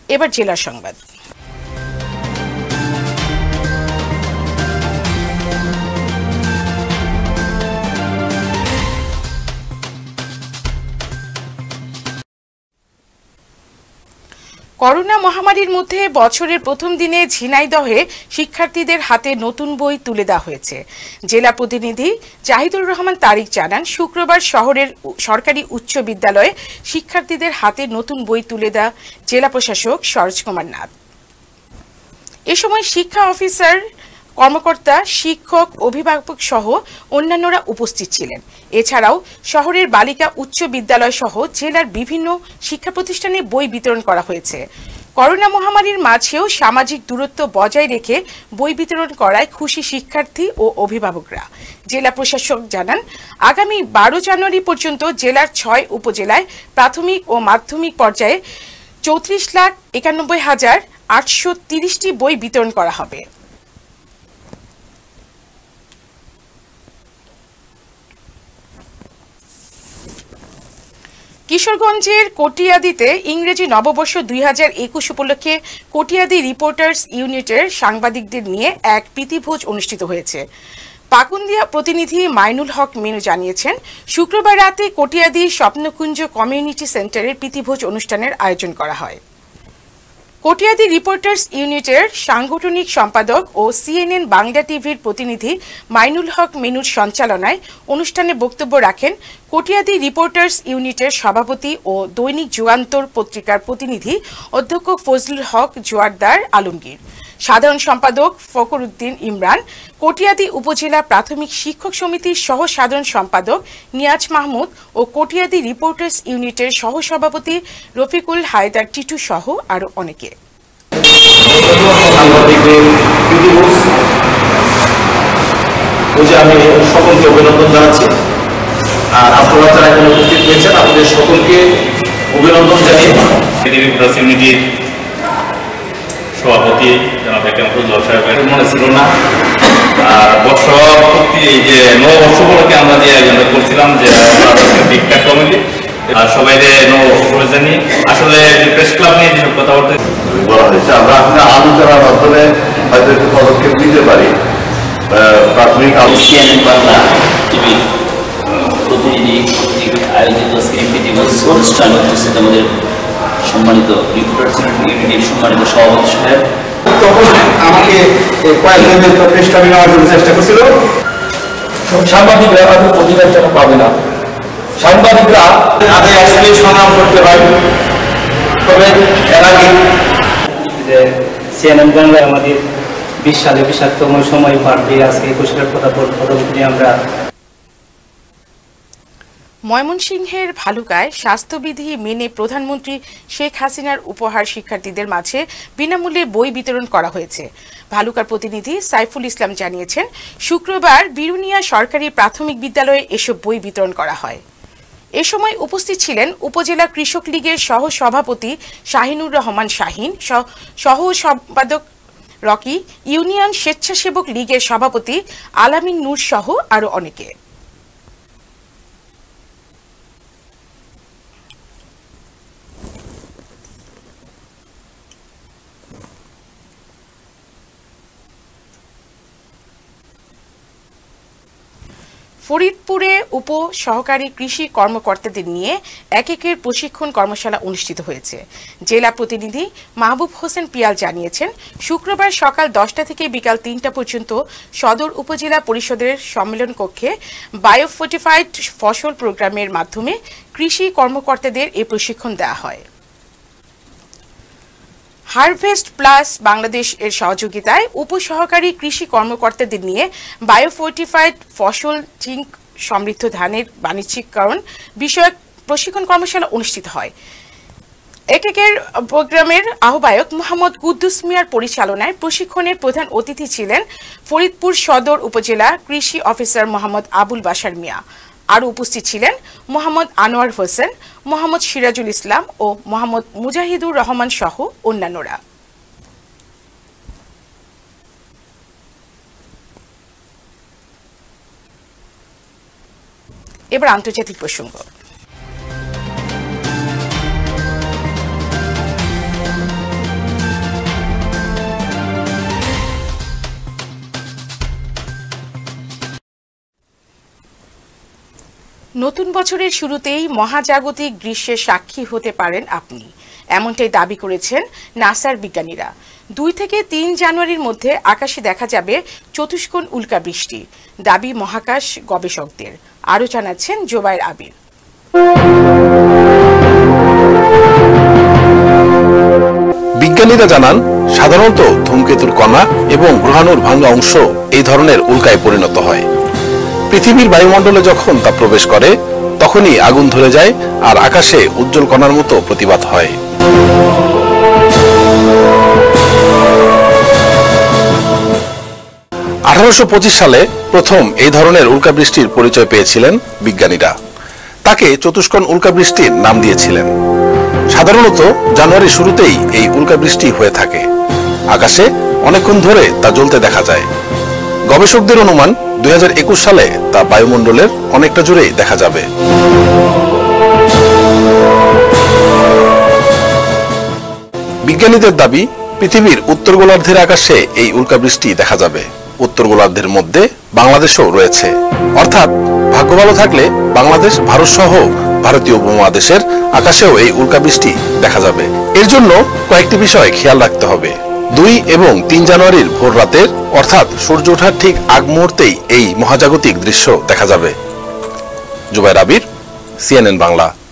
এবার জেলার সংবাদ। করোনা মহামারীর মধ্যে বছরের প্রথম দিনে ঝিনাইদহে শিক্ষার্থীদের হাতে নতুন বই তুলে দেওয়া হয়েছে। জেলা প্রতিনিধি জাহিদুর রহমান তারিক জানান, শুক্রবার শহরের সরকারি উচ্চ বিদ্যালয়ে শিক্ষার্থীদের হাতে নতুন বই তুলে দেয় জেলা প্রশাসক সরোজ কুমার নাথ। এ সময় শিক্ষা অফিসার, কর্মকর্তা, শিক্ষক, অভিভাবক সহ অন্যান্যরা উপস্থিত ছিলেন। এছাড়াও শহরের বালিকা উচ্চ বিদ্যালয় সহ জেলার বিভিন্ন শিক্ষা প্রতিষ্ঠানে বই বিতরণ করা হয়েছে। করোনা মহামারীর মাঝেও সামাজিক দূরত্ব বজায় রেখে বই বিতরণ করায় খুশি শিক্ষার্থী ও অভিভাবকরা। জেলা প্রশাসক জানান, আগামী 12 জানুয়ারি পর্যন্ত জেলার 6 উপজেলায় প্রাথমিক ও মাধ্যমিক পর্যায়ে 34,91,830টি বই বিতরণ করা হবে। কিশোরগঞ্জের কটিয়াদীতে ইংরেজি নববর্ষ 2021 উপলক্ষে কটিয়াদী রিপোর্টার্স ইউনিটের সাংবাদিকদের নিয়ে এক প্রীতিভোজ অনুষ্ঠিত হয়েছে। পাকুন্দিয়া প্রতিনিধি মাইনুল হক মেনু জানিয়েছেন, শুক্রবার রাতে কটিয়াদী স্বপ্নকুঞ্জ কমিউনিটি সেন্টারের প্রীতিভোজ অনুষ্ঠানের আয়োজন করা হয়। কটিয়াদী রিপোর্টার্স ইউনিটের সাংগঠনিক সম্পাদক ও সিএনএন বাংলা টিভির প্রতিনিধি মাইনুল হক মেনুর সঞ্চালনায় অনুষ্ঠানে বক্তব্য রাখেন কটিয়াদী রিপোর্টার্স ইউনিটের সভাপতি ও দৈনিক যুগান্তর পত্রিকার প্রতিনিধি অধ্যক্ষ ফজলুল হক জোয়ারদার আলমগীর, সাধারণ সম্পাদক ফখর উদ্দিন ইমরান, কটিয়াদী উপজেলা প্রাথমিক শিক্ষক সমিতির সহ সাধারণ সম্পাদক নিয়াজ মাহমুদ ও কটিয়াদী রিপোর্টার্স ইউনিটের সহসভাপতি রফিকুল হায়দার টিটু সহ আরো অনেকে। আমি সকলকে অভিনন্দন জানাচ্ছি, আর আপনারা যারা এখানে উপস্থিত হয়েছেন আপনাদের সকলকে অভিনন্দন জানিয়ে রিপোর্টার্স ইউনিটির সভাপতি জনাব ফজলুল সাহেবের মনে ছিল না, আর বর্ষপূর্তি এই যে নববর্ষ উপলক্ষে আমরা যে আয়োজন করছিলাম যে বিজ্ঞান কমিটি আর সবাই নববর্ষ জানিয়ে আসলে প্রেস ক্লাব নিয়ে যেসব কথাবার্তা বলা হয়েছে আমরা আসলে আলোচনার মাধ্যমে হয়তো একটু পদক্ষেপ নিতে পারি। প্রাথমিক সিএনএন বাংলা টিভি প্রতিনিধি কর্তৃক আয়োজিত অনুষ্ঠানে উপস্থিত আমাদের সম্মানিত রিপোর্টার্স ইউনিটির সম্মানিত সভাপতি সাহেব, তখন আমাকে কয়েকজনের প্রচেষ্টা নেওয়ার জন্য চেষ্টা করছিল। সাংবাদিকরা হয়তো প্রতিবাদ পাবে না, সাংবাদিকরা আগে আসলে সংগ্রাম করতে হয়, তবে এর আগে যে সিএনএন বাংলায় আমাদের 20 সালে 20তম সময় পার দিয়ে আজকে 21 কথা বলতে আমরা। ময়মনসিংহের ভালুকায় স্বাস্থ্যবিধি মেনে প্রধানমন্ত্রী শেখ হাসিনার উপহার শিক্ষার্থীদের মাঝে বিনামূল্যে বই বিতরণ করা হয়েছে। ভালুকার প্রতিনিধি সাইফুল ইসলাম জানিয়েছেন, শুক্রবার বিরুনিয়া সরকারি প্রাথমিক বিদ্যালয়ে এসব বই বিতরণ করা হয়। এ সময় উপস্থিত ছিলেন উপজেলা কৃষক লীগের সহ সভাপতি শাহিনুর রহমান শাহিন, সহ সম্পাদক রকি, ইউনিয়ন স্বেচ্ছাসেবক লীগের সভাপতি আলামিন নূর সহ আরো অনেকে। ফরিদপুরে উপ সহকারী কৃষি কর্মকর্তাদের নিয়ে একের প্রশিক্ষণ কর্মশালা অনুষ্ঠিত হয়েছে। জেলা প্রতিনিধি মাহবুব হোসেন পিয়াল জানিয়েছেন, শুক্রবার সকাল 10টা থেকে বিকাল 3টা পর্যন্ত সদর উপজেলা পরিষদের সম্মেলন কক্ষে বায়োফর্টিফাইড ফসল প্রোগ্রামের মাধ্যমে কৃষি কর্মকর্তাদের এই প্রশিক্ষণ দেওয়া হয়। হারভেস্ট প্লাস বাংলাদেশ এর সহযোগিতায় উপসহকারী কৃষি কর্মকর্তাদের নিয়ে বায়োফর্টিফাইড ফসল জিঙ্ক সমৃদ্ধ ধানের বাণিজ্যিকরণ বিষয়ক প্রশিক্ষণ কর্মশালা অনুষ্ঠিত হয়। একের প্রোগ্রামের আহ্বায়ক মোহাম্মদ কুদ্দুস মিয়ার পরিচালনায় প্রশিক্ষণের প্রধান অতিথি ছিলেন ফরিদপুর সদর উপজেলা কৃষি অফিসার মোহাম্মদ আবুল বাশার মিয়া। আরও উপস্থিত ছিলেন মোহাম্মদ আনোয়ার হোসেন, মোহাম্মদ সিরাজুল ইসলাম ও মোহাম্মদ মুজাহিদুর রহমান সহ অন্যান্যরা। এবার আন্তর্জাতিক প্রসঙ্গ। নতুন বছরের শুরুতেই মহাজাগতিক গ্রীষ্মের সাক্ষী হতে পারেন আপনি, এমনটাই দাবি করেছেন নাসার বিজ্ঞানীরা। 2 থেকে 3 জানুয়ারির মধ্যে আকাশে দেখা যাবে চতুষ্কোণ উল্কাবৃষ্টি, দাবি মহাকাশ গবেষকদের। আরও জানাচ্ছেন জোবায়ের আবির। বিজ্ঞানীরা জানান, সাধারণত ধূমকেতুর কণা এবং গ্রহাণুর ভাঙা অংশ এই ধরনের উল্কায় পরিণত হয়। পৃথিবীর বায়ুমণ্ডলে যখন তা প্রবেশ করে তখনই আগুন ধরে যায় আর আকাশে উজ্জ্বল কণার মতো প্রতিভাত হয়। 1825 সালে প্রথম এই ধরনের উল্কাবৃষ্টির পরিচয় পেয়েছিলেন বিজ্ঞানীরা। তাকে চতুষ্কোণ উল্কাবৃষ্টির নাম দিয়েছিলেন। সাধারণত জানুয়ারির শুরুতেই এই উল্কাবৃষ্টি হয়ে থাকে। আকাশে অনেকক্ষণ ধরে তা জ্বলতে দেখা যায়। গবেষকদের অনুমান 2021 সালে তা বায়ুমণ্ডলের অনেকটা জুড়েই দেখা যাবে। বিজ্ঞানীদের দাবি, পৃথিবীর উত্তর গোলার্ধের আকাশে এই উল্কাবৃষ্টি দেখা যাবে। উত্তর গোলার্ধের মধ্যে বাংলাদেশও রয়েছে। অর্থাৎ ভাগ্য ভালো থাকলে বাংলাদেশ, ভারত সহ ভারতীয় উপমহাদেশের আকাশেও এই উল্কাবৃষ্টি দেখা যাবে। এর জন্য কয়েকটি বিষয় খেয়াল রাখতে হবে। 2 এবং 3 জানুয়ারির ভোর রাতের অর্থাৎ সূর্য ওঠার ঠিক আগ মুহূর্তেই এই মহাজাগতিক দৃশ্য দেখা যাবে। জোবায়ের আবির, CNN বাংলা।